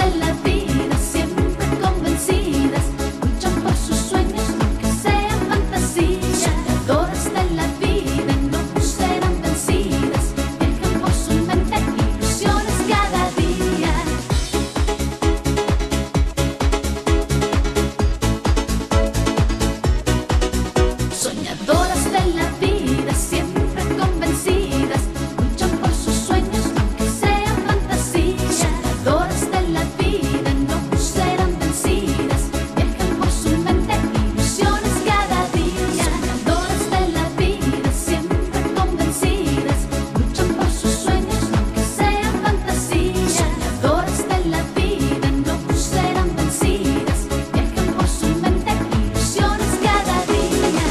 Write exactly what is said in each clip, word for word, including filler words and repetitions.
de la vida, siempre convencidas, luchan por sus sueños, aunque sean fantasías. Soñadoras de la vida no serán vencidas, viajan por su mente ilusiones cada día. Soñadoras de la vida, siempre convencidas, luchan por sus sueños, aunque sean fantasías. Soñadoras de la vida no serán vencidas, viajan por su mente ilusiones cada día. Soñadoras de la vida, siempre convencidas, luchan por sus sueños, aunque sean fantasías. Soñadoras de la vida no serán vencidas, viajan por su mente ilusiones cada día.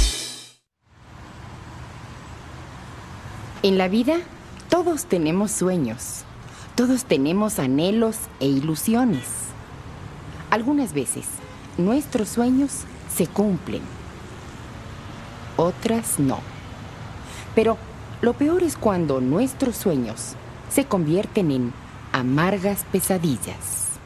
En la vida, todos tenemos sueños, todos tenemos anhelos e ilusiones. Algunas veces, nuestros sueños se cumplen, otras no. Pero lo peor es cuando nuestros sueños se convierten en amargas pesadillas.